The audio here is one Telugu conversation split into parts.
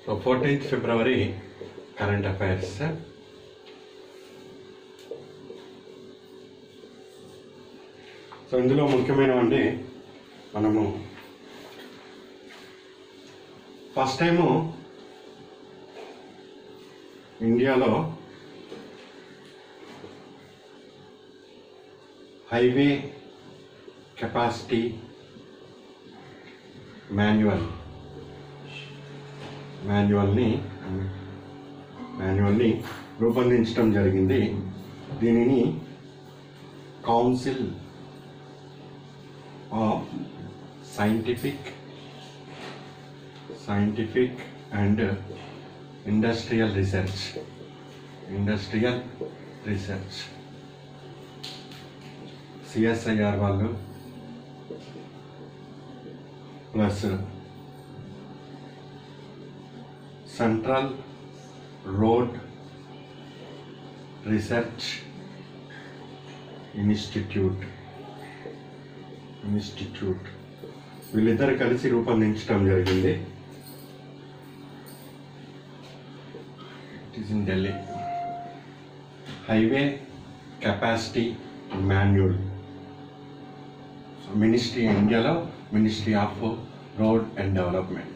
So 14th February current affairs. So ఇందులో ముఖ్యమైనవండి మనము ఫస్ట్ టైము ఇండియాలో హైవే కెపాసిటీ మాన్యువల్ని రూపొందించడం జరిగింది. దీనిని council of scientific and industrial research CSIR వాళ్ళు plus central road research institute వీళ్ళిద్దరు కలిసి రూపొందించడం జరిగింది. It is in Delhi. Highway capacity manual, ministry ఇండియాలో ministry of road and development.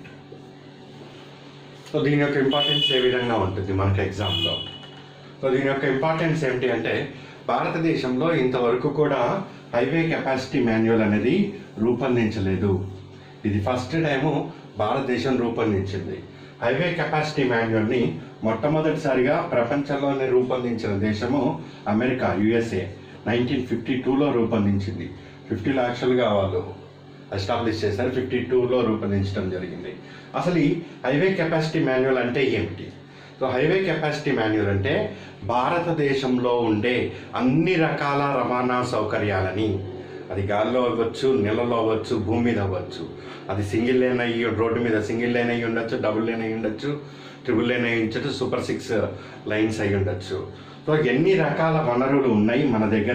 So దీని యొక్క ఇంపార్టెన్స్ ఏ విధంగా ఉంటుంది మనకి ఎగ్జామ్లో? సో దీని యొక్క ఇంపార్టెన్స్ ఏమిటి అంటే, భారతదేశంలో ఇంతవరకు కూడా హైవే కెపాసిటీ మాన్యువల్ అనేది రూపొందించలేదు. ఇది ఫస్ట్ టైము భారతదేశం రూపొందించింది. హైవే కెపాసిటీ మాన్యువల్ని మొట్టమొదటిసారిగా ప్రపంచంలోనే రూపొందించిన దేశము అమెరికా, USA 1952లో రూపొందించింది. 50 లక్షలుగా వాళ్ళు ఎస్టాబ్లిష్ చేశారు. 52లో రూపొందించడం జరిగింది. అసలు ఈ హైవే కెపాసిటీ మాన్యువల్ అంటే ఏమిటి? సో హైవే కెపాసిటీ మాన్యువల్ అంటే భారతదేశంలో ఉండే అన్ని రకాల రవాణా సౌకర్యాలని, అది గాల్లో అవ్వచ్చు, నీళ్ళలో అవ్వచ్చు, భూమి మీద అవ్వచ్చు, అది సింగిల్ లేన్ అయ్యి రోడ్డు మీద సింగిల్ లేన్ అయ్యి ఉండొచ్చు, డబుల్ లేన్ అయ్యి ఉండొచ్చు, ట్రిపుల్ లేన్ అయ్యి ఉండొచ్చు, సూపర్ 6 లైన్స్ అయ్యి ఉండొచ్చు. సో ఎన్ని రకాల వనరులు ఉన్నాయి మన దగ్గర,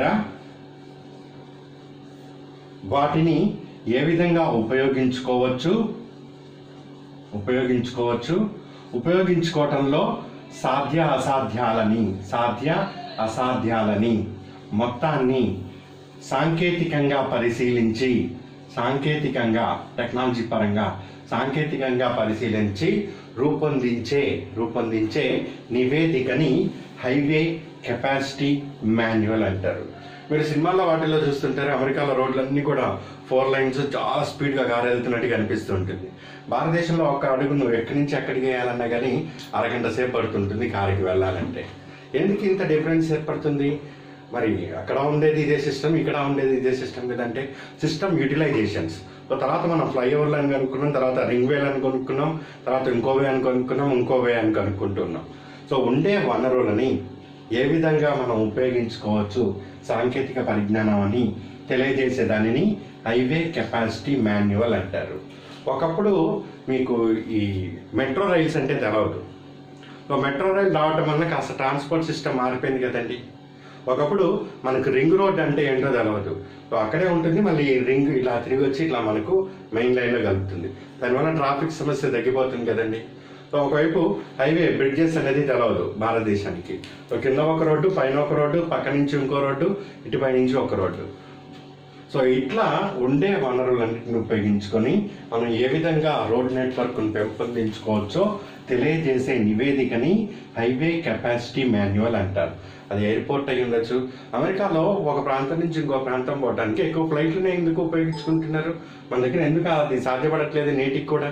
వాటిని ఏ విధంగా ఉపయోగించుకోవటంలో సాధ్య అసాధ్యాలని మొత్తాన్ని సాంకేతికంగా పరిశీలించి, టెక్నాలజీ పరంగా సాంకేతికంగా పరిశీలించి రూపొందించే నివేదికని హైవే కెపాసిటీ మాన్యువల్ అంటారు. మీరు సినిమాల్లో వాటిల్లో చూస్తుంటారు, అమెరికాలో రోడ్లన్నీ కూడా 4 లైన్స్ చాలా స్పీడ్గా కారు వెళ్తున్నట్టుగా అనిపిస్తూ ఉంటుంది. భారతదేశంలో ఒక అడుగు నువ్వు ఎక్కడి నుంచి ఎక్కడికి వేయాలన్నా కానీ అరగంట సేపు పడుతుంటుంది కారుకి వెళ్ళాలంటే. ఎందుకు ఇంత డిఫరెన్స్ ఏర్పడుతుంది? మరి అక్కడ ఉండేది ఇదే సిస్టమ్, ఇక్కడ ఉండేది ఇదే సిస్టమ్ కదంటే సిస్టమ్ యూటిలైజేషన్స్. తర్వాత మనం ఫ్లైఓవర్లు అని కనుక్కున్నాం, తర్వాత రింగ్ వేలు అని కొనుక్కున్నాం, తర్వాత ఇంకో వే అని కనుక్కుంటున్నాం. సో ఉండే వనరులని ఏ విధంగా మనం ఉపయోగించుకోవచ్చు, సాంకేతిక పరిజ్ఞానం అని తెలియజేసే దానిని హైవే కెపాసిటీ మాన్యువల్ అంటారు. ఒకప్పుడు మీకు ఈ మెట్రో రైల్స్ అంటే తెలవదు. సో మెట్రో రైల్ రావడం వల్ల కాస్త ట్రాన్స్పోర్ట్ సిస్టమ్ మారిపోయింది కదండి. ఒకప్పుడు మనకు రింగ్ రోడ్ అంటే ఏంటో తెలవదు. సో అక్కడే ఉంటుంది, మళ్ళీ రింగ్ ఇలా తిరిగి వచ్చి ఇట్లా మనకు మెయిన్ లైన్లో కలుపుతుంది. దానివల్ల ట్రాఫిక్ సమస్య తగ్గిపోతుంది కదండి. సో ఒకవైపు హైవే బ్రిడ్జెస్ అనేది తెలవదు భారతదేశానికి. సో కింద ఒక రోడ్డు, పైన ఒక రోడ్డు, పక్క నుంచి ఇంకో రోడ్డు, ఇటుపై నుంచి ఒక రోడ్డు. సో ఇట్లా ఉండే వనరులన్నింటిని ఉపయోగించుకొని మనం ఏ విధంగా రోడ్ నెట్వర్క్ను పెంపొందించుకోవచ్చో తెలియజేసే నివేదికని హైవే కెపాసిటీ మాన్యువల్ అంటారు. అది ఎయిర్పోర్ట్ అయి ఉండొచ్చు. అమెరికాలో ఒక ప్రాంతం నుంచి ఇంకో ప్రాంతం పోవడానికి ఎక్కువ ఫ్లైట్లనే ఎందుకు ఉపయోగించుకుంటున్నారు? మన దగ్గర ఎందుకు అది సాధ్యపడట్లేదు నేటికి కూడా?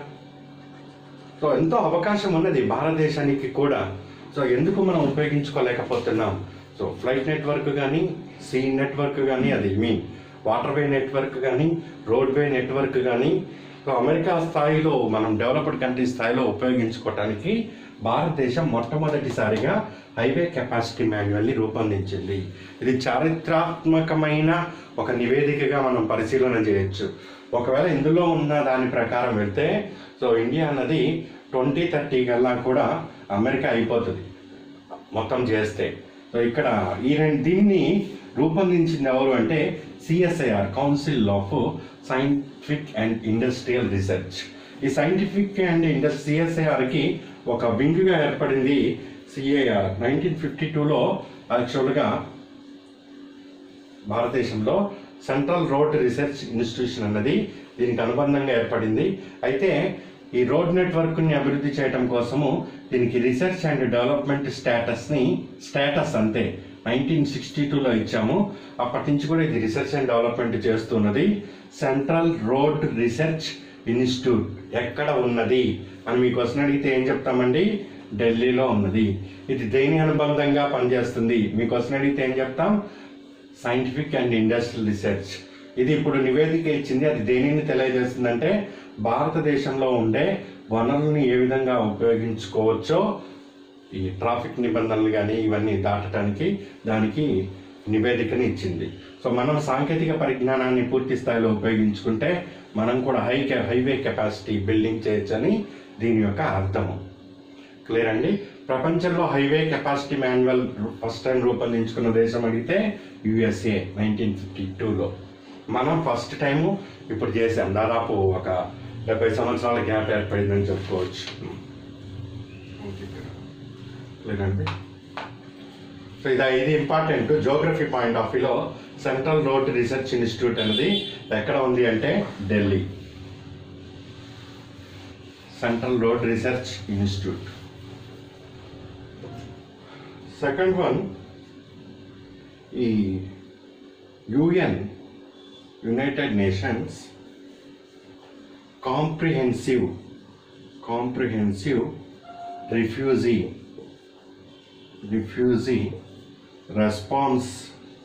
సో ఎంతో అవకాశం ఉన్నది భారతదేశానికి కూడా. సో ఎందుకు మనం ఉపయోగించుకోలేకపోతున్నాం? సో ఫ్లైట్ నెట్వర్క్ కానీ, సీ నెట్వర్క్ కానీ, అది వాటర్వే నెట్వర్క్ కానీ, రోడ్వే నెట్వర్క్ కానీ, సో అమెరికా స్థాయిలో మనం డెవలప్డ్ కంట్రీ స్థాయిలో ఉపయోగించుకోవటానికి భారతదేశం మొట్టమొదటిసారిగా హైవే కెపాసిటీ మాన్యువల్ని రూపొందించింది. ఇది చారిత్రాత్మకమైన ఒక నివేదికగా మనం పరిశీలన చేయొచ్చు. ఒకవేళ ఇందులో ఉన్న దాని ప్రకారం వెళ్తే సో ఇండియా అన్నది 2030 కల్లా కూడా అమెరికా అయిపోతుంది మొత్తం చేస్తే. సో ఇక్కడ దీన్ని రూపొందించింది ఎవరు అంటే CSIR, council of scientific and industrial research. ఈ సైంటిఫిక్ అండ్ సిఎస్ఐఆర్కి ఒక వింగ్గా ఏర్పడింది సిఐఆర్. 1952లో యాక్చువల్గా భారతదేశంలో సెంట్రల్ రోడ్ రీసెర్చ్ ఇన్స్టిట్యూషన్ అన్నది దీనికి అనుబంధంగా ఏర్పడింది. అయితే ఈ రోడ్ నెట్వర్క్ని అభివృద్ధి చేయడం కోసము దీనికి రీసెర్చ్ అండ్ డెవలప్మెంట్ స్టేటస్ అంతే 1962లో ఇచ్చాము. అప్పటి నుంచి కూడా ఇది రీసెర్చ్ అండ్ డెవలప్మెంట్ చేస్తున్నది. సెంట్రల్ రోడ్ రీసెర్చ్ ఇన్స్టిట్యూట్ ఎక్కడ ఉన్నది అని మీ క్వశ్చన్ అడిగితే ఏం చెప్తామండి? ఢిల్లీలో ఉన్నది. ఇది దేని అనుబంధంగా పనిచేస్తుంది? మీ క్వశ్చన్ అడిగితే ఏం చెప్తాం? Scientific and industrial research. ఇది ఇప్పుడు నివేదిక ఇచ్చింది. అది దేనిని తెలియజేస్తుందంటే భారతదేశంలో ఉండే వనరుల్ని ఏ విధంగా ఉపయోగించుకోవచ్చో ఈ ట్రాఫిక్ నిబంధనలు కానీ ఇవన్నీ దాటడానికి దానికి నివేదికని ఇచ్చింది. సో మనం సాంకేతిక పరిజ్ఞానాన్ని పూర్తి స్థాయిలో ఉపయోగించుకుంటే మనం కూడా హైవే కెపాసిటీ బిల్డింగ్ చేయొచ్చని దీని యొక్క అర్థము. క్లియర్ అండి? ప్రపంచంలో highway capacity manual first time రూపొందించుకున్న దేశం అడిగితే యుఎస్ఏ 1952లో. మనం ఫస్ట్ టైము ఇప్పుడు చేసాం. దాదాపు ఒక 70 సంవత్సరాల గ్యాప్ ఏర్పడిందని చెప్పుకోవచ్చు. లేదండి. సో ఇది ఇంపార్టెంట్ జోగ్రఫీ పాయింట్ ఆఫ్ వ్యూలో. సెంట్రల్ రోడ్ రీసెర్చ్ ఇన్స్టిట్యూట్ అనేది ఎక్కడ ఉంది అంటే Delhi. Central road research institute. Second one, ఈ United Nations comprehensive refugee response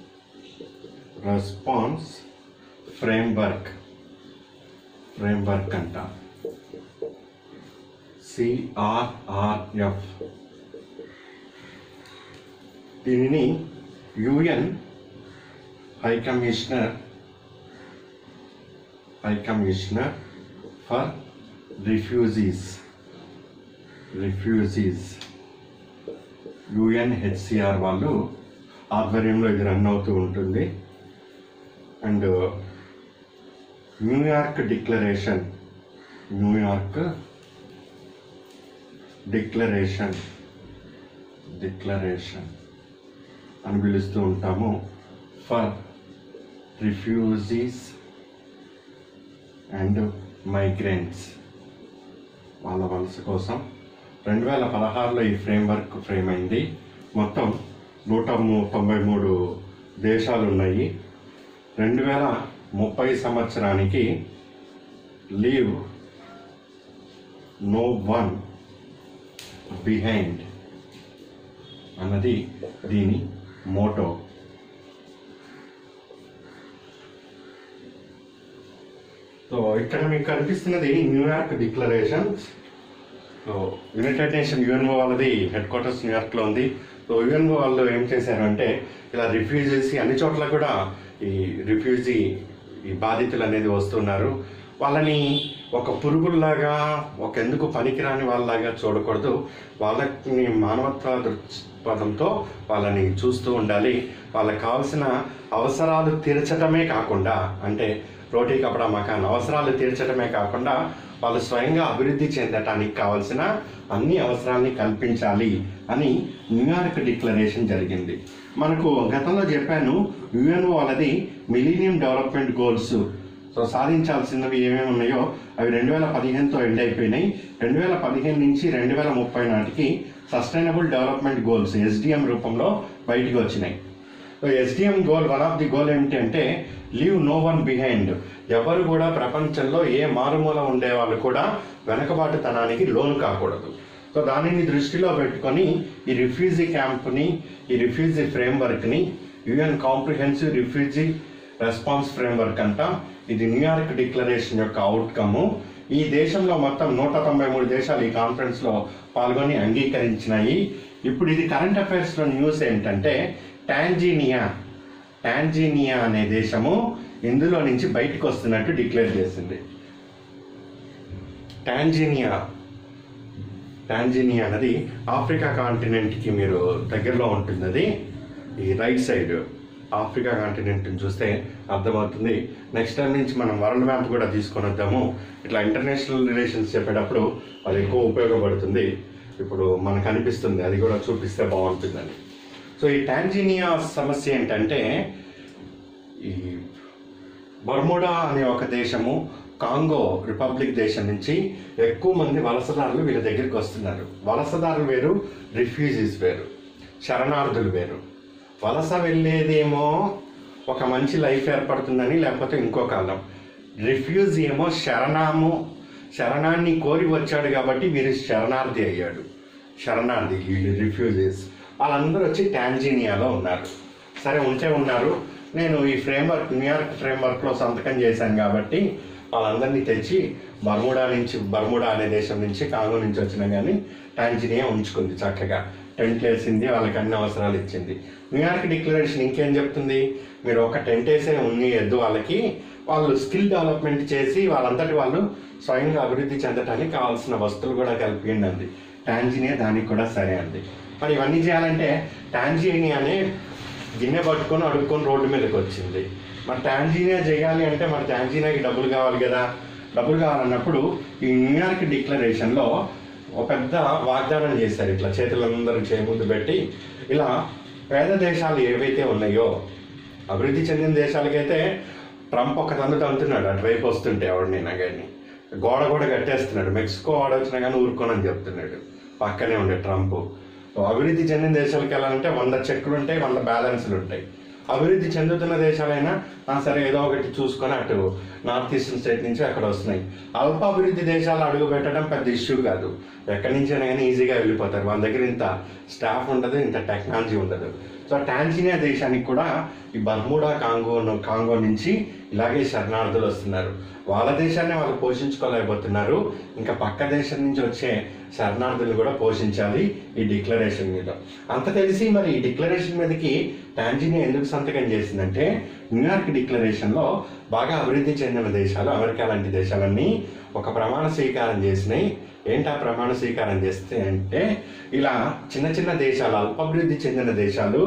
framework అంట. CRRF. దీనిని UN high commissioner for refugees UNHCR వాళ్ళు ఆధ్వర్యంలో ఇది రన్ అవుతూ ఉంటుంది. అండ్ న్యూయార్క్ డిక్లరేషన్ అని పిలుస్తూ ఉంటాము. ఫర్ రిఫ్యూజీస్ అండ్ మైగ్రెంట్స్, వాళ్ళ వలస కోసం 2016లో ఈ ఫ్రేమ్వర్క్ ఫ్రేమ్ అయింది. మొత్తం 193 దేశాలు ఉన్నాయి. 2030 సంవత్సరానికి లీవ్ నో వన్ బిహైండ్ అన్నది దీని మోటో. సో ఇక్కడ మీకు కనిపిస్తున్నది New York declarations. So united nation UNO వాళ్ళది హెడ్ క్వార్టర్స్ న్యూయార్క్లో ఉంది. సో యుఎన్ఓ వాళ్ళు ఏం చేశారు అంటే ఇలా రిఫ్యూజీస్ అన్ని చోట్ల కూడా ఈ బాధితులు అనేది వస్తున్నారు. వాళ్ళని ఒక పురుగుల్లాగా ఒక ఎందుకు పనికిరాని వాళ్ళలాగా చూడకూడదు. వాళ్ళని మానవత్వ దృక్పథంతో వాళ్ళని చూస్తూ ఉండాలి. వాళ్ళకి కావాల్సిన అవసరాలు తీర్చడమే కాకుండా, అంటే రోటీ కపడా మకాన్ అవసరాలు తీర్చడమే కాకుండా వాళ్ళు స్వయంగా అభివృద్ధి చెందటానికి కావాల్సిన అన్ని అవసరాలని కల్పించాలి అని న్యూయార్క్ డిక్లరేషన్ జరిగింది. మనకు గతంలో చెప్పాను యుఎన్ఓ వాళ్ళది మిలీనియం డెవలప్మెంట్ గోల్స్. సో సాధించాల్సినవి ఏమేమి ఉన్నాయో అవి 2015తో ఎండ్ అయిపోయినాయి. 2015 నుంచి 2030 నాటికి సస్టైనబుల్ డెవలప్మెంట్ గోల్స్ SDM రూపంలో బయటికి వచ్చినాయి. So SDM goal, one of the goal ఏమిటి అంటే లీవ్ నో వన్ బిహైండ్. ఎవరు కూడా ప్రపంచంలో ఏ మారుమూల ఉండే వాళ్ళు కూడా వెనకబాటుతనానికి లోను కాకూడదు. సో దానిని దృష్టిలో పెట్టుకొని ఈ రిఫ్యూజీ క్యాంప్ని, ఈ రిఫ్యూజీ ఫ్రేమ్వర్క్ని UN comprehensive refugee response framework అంట. ఇది న్యూయార్క్ డిక్లరేషన్ యొక్క అవుట్కమ్. ఈ దేశంలో మొత్తం 193 దేశాలు ఈ కాన్ఫరెన్స్లో పాల్గొని అంగీకరించినాయి. ఇప్పుడు ఇది కరెంట్ అఫైర్స్లో న్యూస్ ఏంటంటే టాంజానియా అనే దేశము ఇందులో నుంచి బయటకు వస్తున్నట్టు డిక్లేర్ చేసింది. టాంజానియా అన్నది ఆఫ్రికా కాంటినెంట్కి మీరు దగ్గరలో ఉంటుంది. అది ఈ రైట్ సైడ్ ఆఫ్రికా కాంటినెంట్ని చూస్తే అర్థమవుతుంది. నెక్స్ట్ టైం నుంచి మనం వరల్డ్ మ్యాప్ కూడా తీసుకొని వద్దాము. ఇట్లా ఇంటర్నేషనల్ రిలేషన్స్ చెప్పేటప్పుడు అది ఎక్కువ ఉపయోగపడుతుంది. ఇప్పుడు మనకు అనిపిస్తుంది అది కూడా చూపిస్తే బాగుంటుందని. సో ఈ టాంజానియా సమస్య ఏంటంటే, ఈ బర్ముడా అనే ఒక దేశము, కాంగో రిపబ్లిక్ దేశం నుంచి ఎక్కువ మంది వలసదారులు వీళ్ళ దగ్గరికి వస్తున్నారు. వలసదారులు వేరు, రిఫ్యూజీస్ వేరు, శరణార్థులు వేరు. వలస వెళ్ళేదేమో ఒక మంచి లైఫ్ ఏర్పడుతుందని, లేకపోతే ఇంకో కాలం. రిఫ్యూజీ ఏమో శరణాన్ని కోరి వచ్చాడు కాబట్టి వీరు శరణార్థి అయ్యాడు. శరణార్థి వీళ్ళు రిఫ్యూజీస్. వాళ్ళందరూ వచ్చి టాంజానియాలో ఉన్నారు. సరే ఉంటే ఉన్నారు. నేను ఈ ఫ్రేమ్వర్క్, న్యూయార్క్ ఫ్రేమ్వర్క్లో సంతకం చేశాను కాబట్టి వాళ్ళందరినీ తెచ్చి బర్ముడా అనే దేశం నుంచి, కాంగో నుంచి వచ్చినా కానీ టాంజానియా ఉంచుకుంది. చక్కగా టెంట్ వేసింది, వాళ్ళకి అన్ని అవసరాలు ఇచ్చింది. న్యూయార్క్ డిక్లరేషన్ ఇంకేం చెప్తుంది, మీరు ఒక టెంట్ వేసే ఉన్నయద్దు, వాళ్ళు స్కిల్ డెవలప్మెంట్ చేసి వాళ్ళంతటి వాళ్ళు స్వయంగా అభివృద్ధి చెందడానికి కావాల్సిన వస్తువులు కూడా కలిపియండి అంది. టాంజానియా దానికి కూడా సరే అంది. మరి ఇవన్నీ చేయాలంటే టాంజానియానే గిన్నె పట్టుకొని అడుక్కొని రోడ్డు మీదకి వచ్చింది. మరి టాంజానియా చేయాలి అంటే మరి టాంజానియాకి డబ్బులు కావాలి కదా. డబ్బులు కావాలన్నప్పుడు ఈ న్యూయార్క్ డిక్లరేషన్లో ఒక పెద్ద వాగ్దానం చేశారు. ఇట్లా చేతులందరూ ముందు పెట్టి, ఇలా పేద దేశాలు ఏవైతే ఉన్నాయో, అభివృద్ధి చెందిన దేశాలకైతే ట్రంప్ ఒక తంతున్నాడు అటువైపు వస్తుంటే ఎవరినైనా కానీ, గోడ కూడా కట్టేస్తున్నాడు. మెక్సికో వాడు వచ్చినా కానీ ఊరుకోనని చెప్తున్నాడు. పక్కనే ఉండే ట్రంప్. అభివృద్ధి చెందిన దేశాలకు వెళ్ళాలంటే 100 చెక్కులు ఉంటాయి, 100 బ్యాలెన్స్లు ఉంటాయి. అభివృద్ధి చెందుతున్న దేశాలైనా సరే ఏదో ఒకటి చూసుకొని అటు నార్త్ ఈస్టర్న్ స్టేట్ నుంచి అక్కడ వస్తున్నాయి. అల్ప అభివృద్ధి దేశాలు అడుగు పెట్టడం పెద్ద ఇష్యూ కాదు. ఎక్కడి నుంచైనా కానీ ఈజీగా వెళ్ళిపోతారు. వాళ్ళ దగ్గర ఇంత స్టాఫ్ ఉండదు, ఇంత టెక్నాలజీ ఉండదు. సో టాంజానియా దేశానికి కూడా ఈ బర్ముడా కాంగో నుంచి ఇలాగే శరణార్థులు వస్తున్నారు. వాళ్ళ దేశాన్ని వాళ్ళు పోషించుకోలేకపోతున్నారు. ఇంకా పక్క దేశం నుంచి వచ్చే శరణార్థులు కూడా పోషించాలి ఈ డిక్లరేషన్ మీద. అంత తెలిసి మరి ఈ డిక్లరేషన్ మీదకి టాంజానియా ఎందుకు సంతకం చేసిందంటే, న్యూయార్క్ డిక్లరేషన్లో బాగా అభివృద్ధి చెందిన దేశాలు, అమెరికా లాంటి దేశాలన్నీ ఒక ప్రమాణ స్వీకారం చేసినాయి. ఏంటా ప్రమాణ స్వీకారం చేస్తే అంటే, ఇలా చిన్న చిన్న దేశాలు, అల్పాభివృద్ధి చెందిన దేశాలు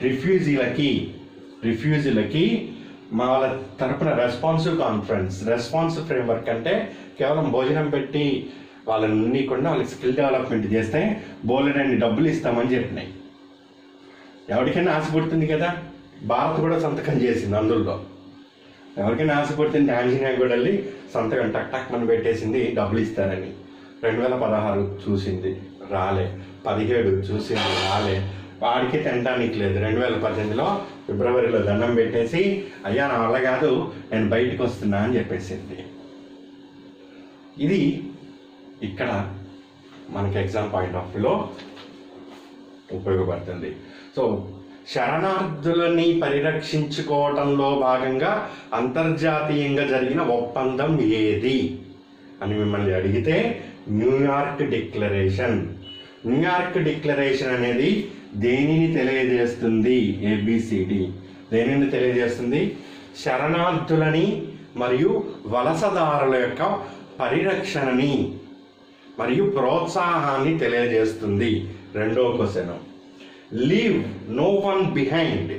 రిఫ్యూజీలకి వాళ్ళ తరపున రెస్పాన్సివ్ ఫ్రేమ్వర్క్ అంటే కేవలం భోజనం పెట్టి వాళ్ళని ఉన్నీకుండా వాళ్ళకి స్కిల్ డెవలప్మెంట్ చేస్తే బోలెడన్ని డబ్బులు ఇస్తామని చెప్పినాయి. ఎవరికైనా ఆశ పుడుతుంది కదా. భారత్ కూడా సంతకం చేసింది అందులో. ఎవరికైనా ఆశ పుడుతుంది, టాంజానియా కూడా వెళ్ళి సంతకం టక్ మనం పెట్టేసింది డబ్బులు ఇస్తారని. 2016 చూసింది, రాలే. 17 చూసింది, రాలే. వాడికి తినడానికి లేదు. 2018లో ఫిబ్రవరిలో దండం పెట్టేసి, అయ్యా నా వల్ల కాదు, నేను బయటకు వస్తున్నా అని చెప్పేసింది. ఇది ఇక్కడ మనకి ఎగ్జామ్ పాయింట్ ఆఫ్ వ్యూలో ఉపయోగపడుతుంది. సో శరణార్థులని పరిరక్షించుకోవటంలో భాగంగా అంతర్జాతీయంగా జరిగిన ఒప్పందం ఏది అని మిమ్మల్ని అడిగితే న్యూయార్క్ డిక్లరేషన్ అనేది దేనిని తెలియజేస్తుంది? ABCD దేనిని తెలియజేస్తుంది? శరణార్థులని మరియు వలసదారుల యొక్క పరిరక్షణని మరియు ప్రోత్సాహాన్ని తెలియజేస్తుంది. రెండో question, leave no one behind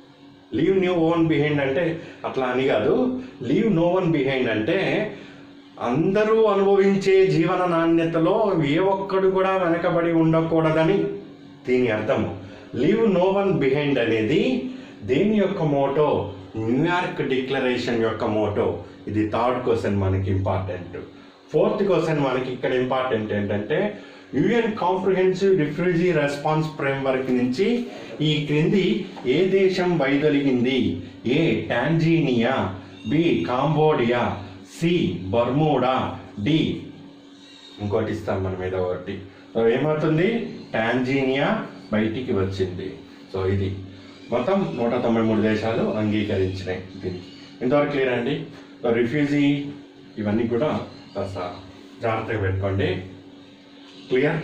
అంటే అట్లా అని కాదు. లీవ్ నో వన్ బిహైండ్ అంటే అందరూ అనుభవించే జీవన నాణ్యతలో ఏ ఒక్కడు కూడా వెనకబడి ఉండకూడదని దీని అర్థము. లీవ్ నో వన్ బిహైండ్ అనేది దేని యొక్క మోటో? న్యూయార్క్ డిక్లరేషన్ యొక్క మోటో. ఇది థర్డ్ క్వశ్చన్ మనకి ఇంపార్టెంట్. ఫోర్త్ క్వశ్చన్ మనకి ఇక్కడ ఇంపార్టెంట్ ఏంటంటే, UN comprehensive refugee response framework నుంచి ఈ క్రింది ఏ దేశం వైదొలిగింది? A Tanzania, B Cambodia, C Bermuda, D ఇంకోటి ఇస్తాం మనం ఏదో ఒకటి. సో ఏమవుతుంది? టాంజానియా బయటికి వచ్చింది. సో ఇది మొత్తం 193 దేశాలు అంగీకరించినాయి. దీనికి ఇంతవరకు క్లియర్ అండి. సో రిఫ్యూజీ ఇవన్నీ కూడా కాస్త జాగ్రత్తగా పెట్టుకోండి. క్లియర్?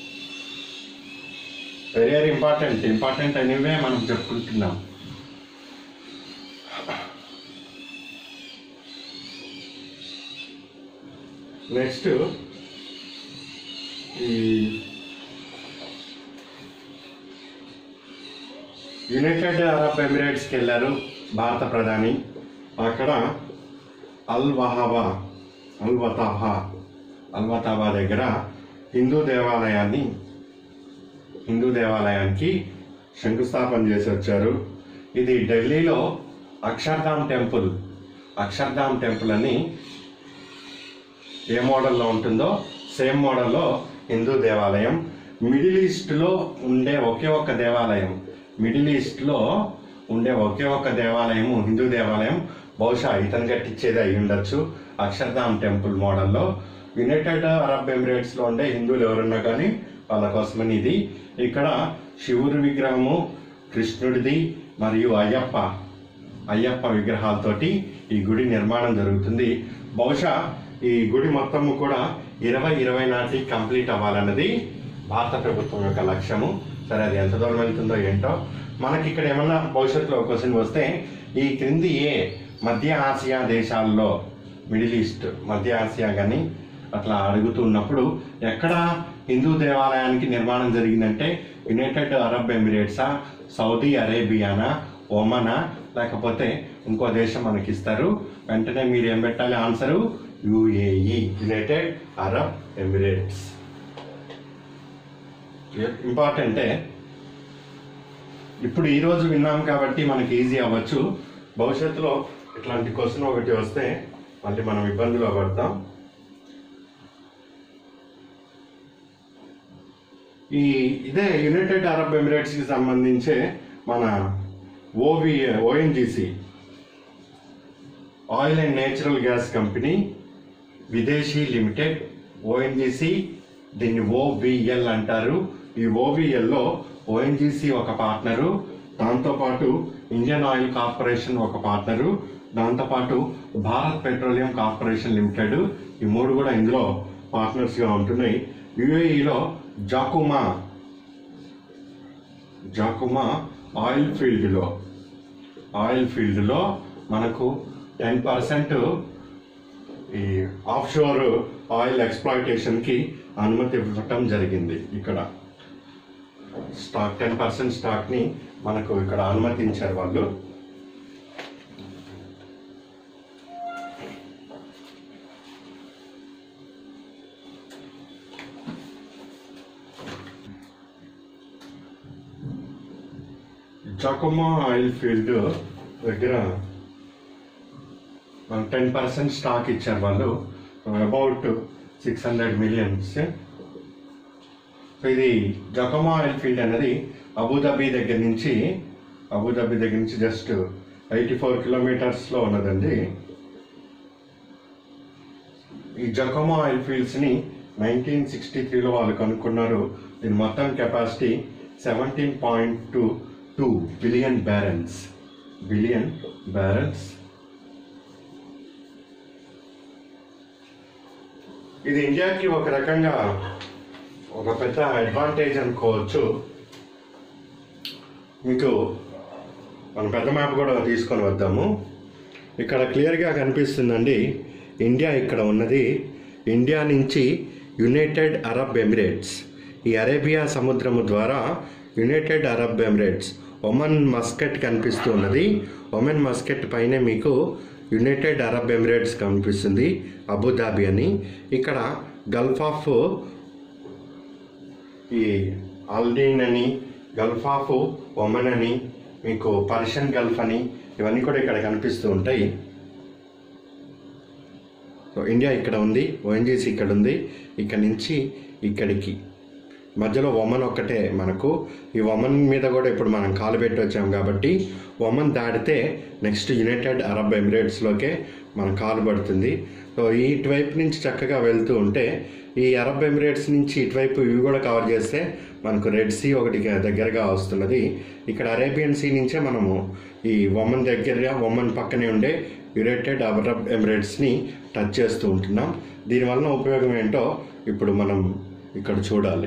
వెరీ వెరీ ఇంపార్టెంట్ అనేవే మనం చెప్పుకుంటున్నాం. నెక్స్ట్ యునైటెడ్ అరబ్ ఎమిరేట్స్కి వెళ్ళారు భారత ప్రధాని. అక్కడ అల్వతాబా దగ్గర హిందూ దేవాలయానికి శంకుస్థాపన చేసి వచ్చారు. ఇది ఢిల్లీలో అక్షర్ధామ్ టెంపుల్ అని ఏ మోడల్లో ఉంటుందో సేమ్ మోడల్లో హిందూ దేవాలయం. మిడిల్ ఈస్ట్లో ఉండే ఒకే ఒక్క దేవాలయము హిందూ దేవాలయం. బహుశా ఇతను కట్టించేది అయి ఉండొచ్చు. అక్షర్ధామ్ టెంపుల్ మోడల్లో. యునైటెడ్ అరబ్ ఎమిరేట్స్లో ఉండే హిందువులు ఎవరున్నా కానీ వాళ్ళ కోసమని ఇది. ఇక్కడ శివుడి విగ్రహము, కృష్ణుడిది మరియు అయ్యప్ప విగ్రహాలతోటి ఈ గుడి నిర్మాణం జరుగుతుంది. బహుశా ఈ గుడి మొత్తము కూడా 2020 నాటికి కంప్లీట్ అవ్వాలన్నది భారత ప్రభుత్వం యొక్క లక్ష్యము. సరే, అది ఎంత దూరం వెళ్తుందో ఏంటో. మనకి ఇక్కడ ఏమన్నా భవిష్యత్తులో క్వశ్చన్ వస్తే, ఈ క్రింది ఏ మధ్య ఆసియా దేశాల్లో, మిడిల్ ఈస్ట్ మధ్య ఆసియా కానీ అట్లా అడుగుతున్నప్పుడు ఎక్కడ హిందూ దేవాలయానికి నిర్మాణం జరిగిందంటే యునైటెడ్ అరబ్ ఎమిరేట్సా, సౌదీ అరేబియానా, ఒమనా, లేకపోతే ఇంకో దేశం మనకి ఇస్తారు. వెంటనే మీరు ఏం పెట్టాలి answer? UAE, United Arab Emirates. ఇంపార్టెంటే. ఇప్పుడు ఈరోజు విన్నాం కాబట్టి మనకి ఈజీ అవ్వచ్చు. భవిష్యత్తులో ఇట్లాంటి క్వశ్చన్ ఒకటి వస్తే మళ్ళీ మనం ఇబ్బందులు పడతాం. ఇదే యునైటెడ్ అరబ్ ఎమిరేట్స్కి సంబంధించే మన ONGC, oil and natural gas company విదేశీ లిమిటెడ్. ఓఎన్జీసీ, దీన్ని ఓవిఎల్ అంటారు. ఈ ఓవిఎల్లో ఓఎన్జీసీ ఒక పార్ట్నరు, దాంతోపాటు ఇండియన్ ఆయిల్ కార్పొరేషన్ ఒక పార్ట్నరు, దాంతోపాటు భారత్ పెట్రోలియం కార్పొరేషన్ లిమిటెడ్, ఈ మూడు కూడా ఇందులో పార్ట్నర్స్గా ఉంటున్నాయి. యుఏఈలో జాకుమా ఆయిల్ ఫీల్డ్లో మనకు 10% ఈ ఆఫ్షోర్ ఆయిల్ ఎక్స్ప్లాయిటేషన్కి అనుమతి ఇవ్వటం జరిగింది. ఇక్కడ 10% స్టాక్ని మనకు ఇక్కడ అనుమతించారు వాళ్ళు. జాకుమా ఆయిల్ ఫీల్డ్ దగ్గర 10% స్టాక్ ఇచ్చారు వాళ్ళు, అబౌట్ 600 మిలియన్స్. సో ఇది జాకుమా ఆయిల్ ఫీల్డ్ అనేది అబుదాబి దగ్గర నుంచి జస్ట్ 84 కిలోమీటర్స్లో ఉన్నదండి. ఈ జాకుమా ఆయిల్ ఫీల్డ్స్ని 1963లో వాళ్ళు కనుక్కున్నారు. దీని మొత్తం కెపాసిటీ 17.2 బిలియన్ బ్యారెల్స్. ఇది ఇండియాకి ఒక రకంగా ఒక పెద్ద అడ్వాంటేజ్ అనుకోవచ్చు. మీకు మనం పెద్ద మ్యాప్ కూడా తీసుకొని వద్దాము. ఇక్కడ క్లియర్గా కనిపిస్తుందండి ఇండియా ఇక్కడ ఉన్నది. ఇండియా నుంచి యునైటెడ్ అరబ్ ఎమిరేట్స్, ఈ అరేబియా సముద్రము ద్వారా United Arab Emirates, Oman Muscat కనిపిస్తూ ఉన్నది. ఒమన్ మస్కట్ పైనే మీకు యునైటెడ్ అరబ్ ఎమిరేట్స్ కనిపిస్తుంది, అబుదాబి అని. ఇక్కడ గల్ఫ్ ఆఫ్ ఈ ఆల్డీన్ అని, గల్ఫ్ ఆఫ్ ఒమన్ అని, మీకు పర్షియన్ గల్ఫ్ అని, ఇవన్నీ కూడా ఇక్కడ కనిపిస్తూ ఉంటాయి. సో ఇండియా ఇక్కడ ఉంది, ఓఎన్జీసీ ఇక్కడ ఉంది. ఇక్కడ నుంచి ఇక్కడికి మధ్యలో ఒమన్ ఒక్కటే మనకు. ఈ ఒమన్ మీద కూడా ఇప్పుడు మనం కాలు పెట్టి వచ్చాం కాబట్టి ఒమన్ దాటితే నెక్స్ట్ యునైటెడ్ అరబ్ ఎమిరేట్స్లోకే మన కాలు పడుతుంది. సో ఇటువైపు నుంచి చక్కగా వెళ్తూ ఉంటే ఈ అరబ్ ఎమిరేట్స్ నుంచి ఇటువైపు ఇవి కూడా కవర్ చేస్తే మనకు రెడ్ సీ ఒకటి దగ్గరగా వస్తున్నది. ఇక్కడ అరేబియన్ సీ నుంచే మనము ఈ ఒమన్ పక్కనే ఉండే యునైటెడ్ అరబ్ ఎమిరేట్స్ని టచ్ చేస్తూ ఉంటున్నాం. దీనివల్ల ఉపయోగం ఏంటో ఇప్పుడు మనం ఇక్కడ చూడాలి.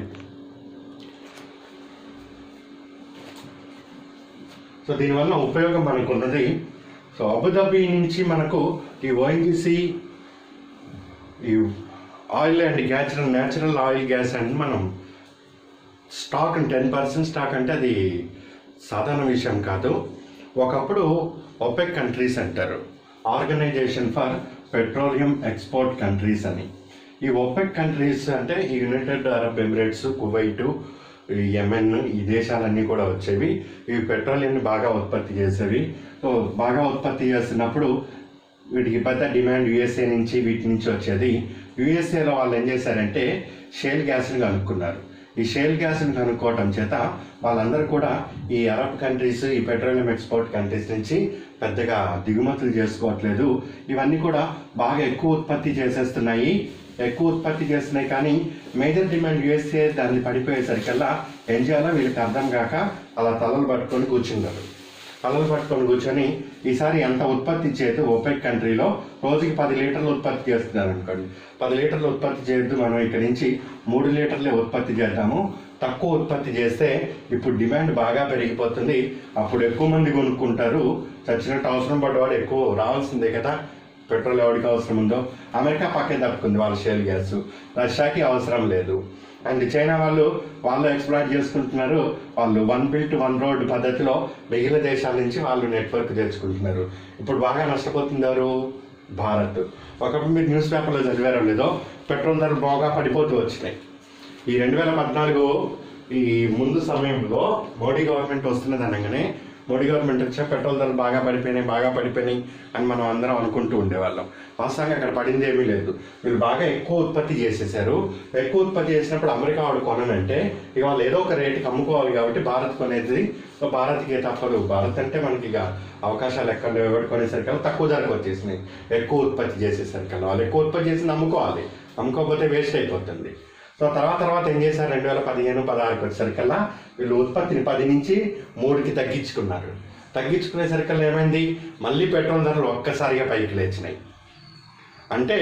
సో దీనివల్ల ఉపయోగం మనకు ఉన్నది. సో అబుదాబి నుంచి మనకు ఈ ఓఎన్జీసీ, ఈ oil and natural oil gas and మనం స్టాక్ 10% స్టాక్ అంటే అది సాధారణ విషయం కాదు. ఒకప్పుడు ఒపెక్ కంట్రీస్ అంటారు, organisation for petroleum export countries అని. ఈ ఒపెక్ కంట్రీస్ అంటే United Arab Emirates, Kuwait, Yemen, ఈ దేశాలన్నీ కూడా వచ్చేవి. ఇవి పెట్రోలియంని బాగా ఉత్పత్తి చేసేవి. సో బాగా ఉత్పత్తి చేస్తున్నప్పుడు వీటికి పెద్ద డిమాండ్ యుఎస్ఏ నుంచి, వీటి నుంచి వచ్చేది. యుఎస్ఏలో వాళ్ళు ఏం చేశారంటే షేల్ గ్యాస్ని కనుక్కున్నారు. ఈ షేల్ గ్యాస్ని కనుక్కోవటం చేత వాళ్ళందరూ కూడా ఈ అరబ్ కంట్రీస్, ఈ పెట్రోలియం ఎక్స్పోర్ట్ కంట్రీస్ నుంచి పెద్దగా దిగుమతులు చేసుకోవట్లేదు. ఇవన్నీ కూడా బాగా ఎక్కువ ఉత్పత్తి చేసేస్తున్నాయి. కానీ మేజర్ డిమాండ్ యుఎస్ఏ దాన్ని పడిపోయేసరికల్లా ఏం చేయాలో వీళ్ళకి అర్థం కాక అలా తలలు పట్టుకొని కూర్చొని ఈసారి ఎంత ఉత్పత్తి చేయదు ఒపెక్ కంట్రీలో రోజుకి 10 లీటర్లు ఉత్పత్తి చేస్తున్నారు అనుకోండి. 10 లీటర్లు ఉత్పత్తి చేయొద్దు, మనం ఇక్కడి నుంచి 3 లీటర్లే ఉత్పత్తి చేద్దాము. తక్కువ ఉత్పత్తి చేస్తే ఇప్పుడు డిమాండ్ బాగా పెరిగిపోతుంది, అప్పుడు ఎక్కువ మంది కొనుక్కుంటారు. చచ్చినట్టు అవసరం పడ్డవాడు ఎక్కువ రావాల్సిందే కదా. పెట్రోల్ ఎవరికి అవసరం ఉందో అమెరికా పక్కే తప్పుకుంది వాళ్ళ షేల్ గ్యాస్, రష్యాకి అవసరం లేదు. అండ్ చైనా వాళ్ళు ఎక్స్ప్లాయిట్ చేసుకుంటున్నారు. వాళ్ళు 1 బిల్ట్ 1 రోడ్ పద్ధతిలో మిగిలిన దేశాల నుంచి వాళ్ళు నెట్వర్క్ తెచ్చుకుంటున్నారు. ఇప్పుడు బాగా నష్టపోతుంది ఎవరు? భారత్. ఒకప్పుడు మీరు న్యూస్ పేపర్లో చదివారో లేదో, పెట్రోల్ ధరలు బాగా పడిపోతూ వచ్చినాయి. ఈ 2014 ఈ ముందు సమయంలో మోడీ గవర్నమెంట్ వస్తున్నది అనగానే, మోడీ గవర్నమెంట్ వచ్చా పెట్రోల్ ధరలు బాగా పడిపోయినాయి అని మనం అందరం అనుకుంటూ ఉండేవాళ్ళం. వాస్తవంగా అక్కడ పడింది ఏమీ లేదు. వీళ్ళు బాగా ఎక్కువ ఉత్పత్తి చేసేసారు. ఎక్కువ ఉత్పత్తి చేసినప్పుడు అమెరికా వాడు కొననంటే ఇక వాళ్ళు ఏదో ఒక రేటుకి అమ్ముకోవాలి కాబట్టి భారత్ కొనేది. సో భారత్కి తప్పదు. భారత్ అంటే మనకి ఇక అవకాశాలు ఎక్కడ ఎవరు కొనేసరికల్లా తక్కువ ధరకు వచ్చేసినాయి. ఎక్కువ ఉత్పత్తి చేసేసరికల్లా వాళ్ళు ఎక్కువ ఉత్పత్తి చేసి అమ్ముకోకపోతే వేస్ట్ అయిపోతుంది. సో తర్వాత ఏం చేశారు, 2015-16 వచ్చేసరికల్లా వీళ్ళు ఉత్పత్తిని 10 నుంచి 3కి తగ్గించుకునేసరికల్లా ఏమైంది, మళ్ళీ పెట్రోల్ ధరలు ఒక్కసారిగా పైకి లేచినాయి. అంటే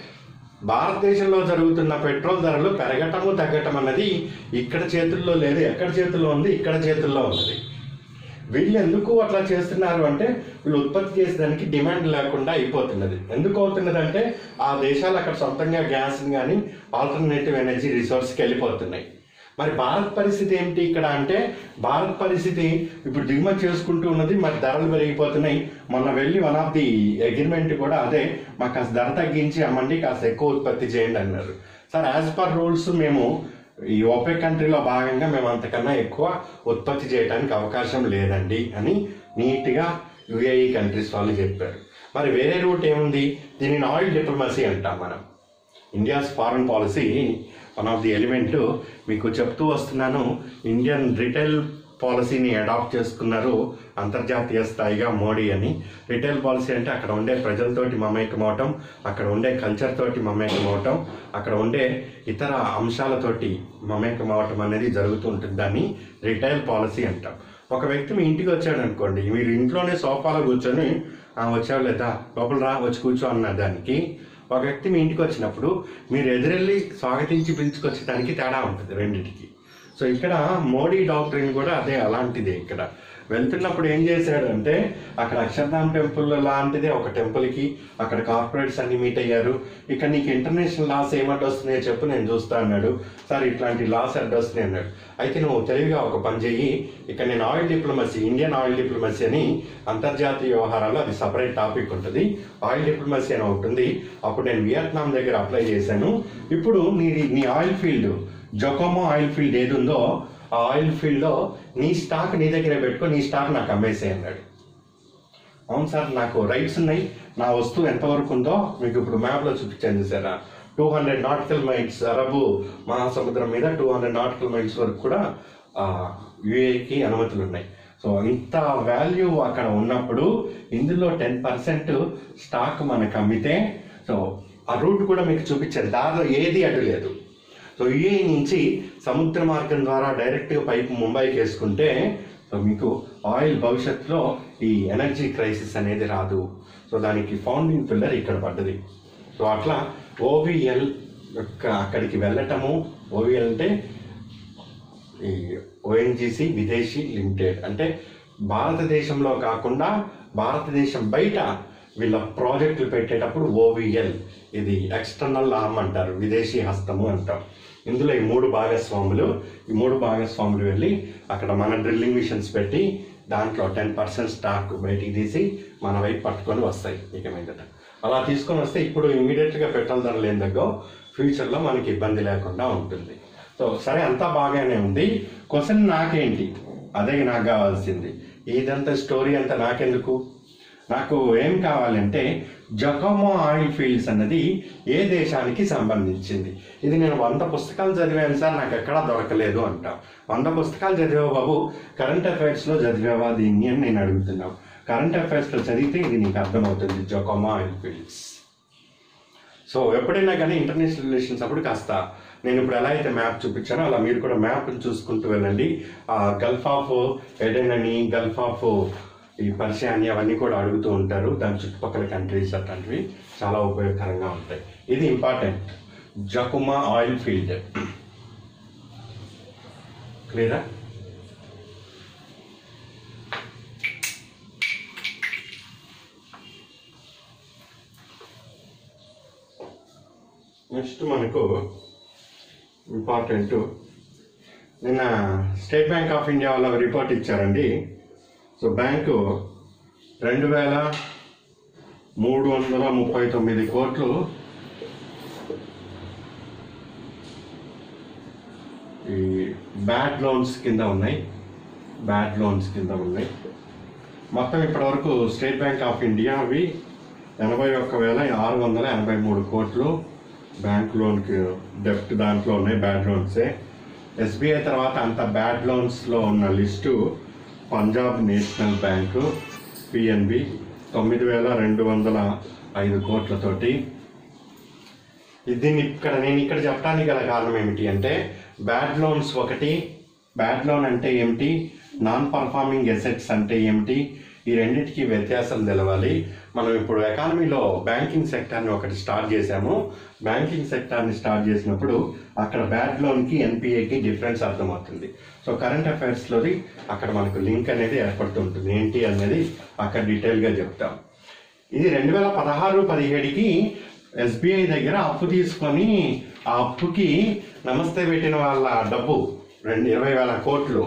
భారతదేశంలో జరుగుతున్న పెట్రోల్ ధరలు పెరగటము తగ్గటం అన్నది ఇక్కడ చేతుల్లో లేదు. ఎక్కడ చేతుల్లో ఉంది? ఇక్కడ చేతుల్లో ఉన్నది. వీళ్ళు ఎందుకు అట్లా చేస్తున్నారు అంటే వీళ్ళు ఉత్పత్తి చేసేదానికి డిమాండ్ లేకుండా అయిపోతున్నది. ఎందుకు అవుతున్నది అంటే ఆ దేశాలు అక్కడ సొంతంగా గ్యాస్ని కానీ ఆల్టర్నేటివ్ ఎనర్జీ రిసోర్స్కి వెళ్ళిపోతున్నాయి. మరి భారత్ పరిస్థితి ఏమిటి ఇక్కడ అంటే, భారత్ పరిస్థితి ఇప్పుడు దిగుమతి చేసుకుంటూ ఉన్నది, మరి ధరలు పెరిగిపోతున్నాయి. మొన్న వెళ్ళి వన్ ఆఫ్ ది అగ్రిమెంట్ కూడా అదే, మాకు కాస్త ధర తగ్గించి అమ్మండి, కాస్త ఎక్కువ ఉత్పత్తి చేయండి అన్నారు. సార్ యాజ్ పర్ రూల్స్ మేము ఈ ఒపెక్ కంట్రీలో భాగంగా మేము అంతకన్నా ఎక్కువ ఉత్పత్తి చేయడానికి అవకాశం లేదండి అని నీట్గా యుఏఈ కంట్రీస్ వాళ్ళు చెప్పారు. మరి వేరే రూట్ ఏముంది? దీనిని ఆయిల్ డిప్లొమసీ అంటాం మనం. India's foreign policy one of the element మీకు చెప్తూ వస్తున్నాను. ఇండియన్ రిటైల్ పాలసీని అడాప్ట్ చేసుకున్నారు అంతర్జాతీయ స్థాయిగా మోడీ అని. రిటైల్ పాలసీ అంటే అక్కడ ఉండే ప్రజలతోటి మమేకం అవటం, అక్కడ ఉండే కల్చర్ తోటి మమేకం అవటం, అక్కడ ఉండే ఇతర అంశాలతోటి మమేకం అవటం అనేది జరుగుతూ ఉంటుంది. దాన్ని రిటైల్ పాలసీ అంటాం. ఒక వ్యక్తి మీ ఇంటికి వచ్చాడు అనుకోండి, మీరు ఇంట్లోనే సోఫాలో కూర్చొని వచ్చావు లేదా లోపల రా వచ్చి కూర్చో అన్న దానికి, ఒక వ్యక్తి మీ ఇంటికి వచ్చినప్పుడు మీరు ఎదురెళ్ళి స్వాగతించి పిలుచుకొచ్చేదానికి తేడా ఉంటుంది రెండింటికి. సో ఇక్కడ మోడీ డాక్టరీన్ కూడా అదే అలాంటిదే. ఇక్కడ వెళ్తున్నప్పుడు ఏం చేశాడు అంటే, అక్కడ అక్షర్ధామ్ టెంపుల్ లాంటిదే ఒక టెంపుల్కి అక్కడ కార్పొరేట్స్ అన్ని మీట్ అయ్యారు. ఇక్కడ నీకు ఇంటర్నేషనల్ లాస్ ఏమడ్డు వస్తున్నాయో చెప్పు, నేను చూస్తా అన్నాడు. సార్ ఇట్లాంటి లాస్ అడ్డు వస్తున్నాయి అన్నాడు. అయితే నువ్వు తెలివిగా ఒక పని చెయ్యి, ఇక్కడ నేను oil diplomacy, Indian oil diplomacy అని అంతర్జాతీయ వ్యవహారాలు అది సపరేట్ టాపిక్ ఉంటుంది. ఆయిల్ డిప్లొమసీ అని ఉంటుంది. అప్పుడు నేను వియత్నాం దగ్గర అప్లై చేశాను. ఇప్పుడు నీ ఆయిల్ ఫీల్డ్, జొకోమో ఆయిల్ ఫీల్డ్ ఏది ఉందో ఆ ఆయిల్ ఫీల్డ్లో నీ స్టాక్ నీ దగ్గర పెట్టుకో, నీ స్టాక్ నాకు అమ్మేసే అన్నాడు. అవును సార్, నాకు రైట్స్ ఉన్నాయి, నా వస్తువు ఎంతవరకు ఉందో మీకు ఇప్పుడు మ్యాప్లో చూపించాను చూసారా, 200 నాటికల్ మైల్స్ అరబు మహాసముద్రం మీద 200 నాటికల్ మైల్స్ వరకు కూడా యుఏకి అనుమతులు ఉన్నాయి. సో ఇంత వాల్యూ అక్కడ ఉన్నప్పుడు ఇందులో 10% స్టాక్ మనకు అమ్మితే, సో ఆ రూట్ కూడా మీకు చూపించారు, దారిలో ఏది అడ్డు లేదు. సో యుఏఈ నుంచి సముద్ర మార్గం ద్వారా డైరెక్ట్గా పైపు ముంబైకి వేసుకుంటే సో మీకు ఆయిల్ భవిష్యత్తులో ఈ ఎనర్జీ క్రైసిస్ అనేది రాదు. సో దానికి ఫౌండింగ్ పిల్లర్ ఇక్కడ పడ్డది. సో అట్లా ఓవిఎల్ యొక్క అక్కడికి వెళ్ళటము, ఓవిఎల్ అంటే ఈ ఓఎన్జీసీ విదేశీ లిమిటెడ్, అంటే భారతదేశంలో కాకుండా భారతదేశం బయట వీళ్ళ ప్రాజెక్టులు పెట్టేటప్పుడు ఓవిఎల్, ఇది ఎక్స్టర్నల్ ఆర్మ్ అంటారు, విదేశీ హస్తము అంటాం. ఇందులో ఈ మూడు భాగస్వాములు వెళ్ళి అక్కడ మన డ్రిల్లింగ్ మిషన్స్ పెట్టి దాంట్లో 10% స్టాక్ బయటికి తీసి మన వైపు పట్టుకొని వస్తాయి. ఇక మీదట అలా తీసుకొని వస్తే ఇప్పుడు ఇమీడియట్గా పెట్రోల్ ధరలు ఏం తగ్గో ఫ్యూచర్లో మనకి ఇబ్బంది లేకుండా ఉంటుంది. సో సరే, అంతా బాగానే ఉంది. క్వశ్చన్ నాకేంటి, అదే నాకు కావాల్సింది. ఇదంతా స్టోరీ అంతా నాకెందుకు? నాకు ఏం కావాలంటే జకోమా ఆయిల్ ఫీల్డ్స్ అన్నది ఏ దేశానికి సంబంధించింది? ఇది నేను 100 పుస్తకాలు చదివాను సార్, నాకు ఎక్కడా దొరకలేదు అంటాం. 100 పుస్తకాలు చదివావు బాబు, కరెంట్ అఫైర్స్లో చదివావా దీన్ని అని నేను అడుగుతున్నాను. కరెంట్ అఫైర్స్లో చదివితే ఇది నీకు అర్థమవుతుంది, జకోమా ఆయిల్ ఫీల్డ్స్. సో ఎప్పుడైనా కానీ ఇంటర్నేషనల్ రిలేషన్స్ అప్పుడు కాస్త నేను ఇప్పుడు ఎలా అయితే మ్యాప్ చూపించానో అలా మీరు కూడా మ్యాప్ని చూసుకుంటూ వెళ్ళండి. గల్ఫ్ ఆఫ్ ఎడెన్ అని, గల్ఫ్ ఆఫ్ ఈ పర్షియా అని అవన్నీ కూడా అడుగుతూ ఉంటారు. దాని చుట్టుపక్కల కంట్రీస్ అట్లాంటివి చాలా ఉపయోగకరంగా ఉంటాయి. ఇది ఇంపార్టెంట్, జకోమా ఆయిల్ ఫీల్డ్. క్లియరా? నెక్స్ట్ మనకు ఇంపార్టెంట్, నిన్న స్టేట్ బ్యాంక్ ఆఫ్ ఇండియా వాళ్ళ రిపోర్ట్ ఇచ్చారండి. సో బ్యాంకు 2339 కోట్లు ఈ బ్యాడ్ లోన్స్ కింద ఉన్నాయి. మొత్తం ఇప్పటివరకు స్టేట్ బ్యాంక్ ఆఫ్ ఇండియా అవి 81,683 కోట్లు బ్యాంక్ లోన్కి డెప్ట్ దాంట్లో ఉన్నాయి, బ్యాడ్ లోన్సే. ఎస్బీఐ తర్వాత అంత బ్యాడ్ లోన్స్లో ఉన్న list Punjab National Bank PNB 9,205 కోట్లతోటి. దీన్ని నేను ఇక్కడ చెప్పడానికి గల కారణం ఏమిటి అంటే, బ్యాడ్ లోన్ అంటే ఏమిటి, నాన్ పర్ఫార్మింగ్ ఎసెట్స్ అంటే ఏమిటి, ఈ రెండింటికి వ్యత్యాసం తెలవాలి. మనం ఇప్పుడు ఎకానమీలో బ్యాంకింగ్ సెక్టార్ని ఒకటి స్టార్ట్ చేసాము. బ్యాంకింగ్ సెక్టార్ని స్టార్ట్ చేసినప్పుడు అక్కడ బ్యాడ్ లోన్కి ఎన్పిఏకి డిఫరెన్స్ అర్థమవుతుంది. సో కరెంట్ అఫైర్స్లోది అక్కడ మనకు లింక్ అనేది ఏర్పడుతుంటుంది, ఏంటి అనేది అక్కడ డీటెయిల్గా చెప్తాం. ఇది 2016-17కి ఎస్బీఐ దగ్గర అప్పు తీసుకొని ఆ అప్పుకి నమస్తే పెట్టిన వాళ్ళ డబ్బు 20,000 కోట్లు.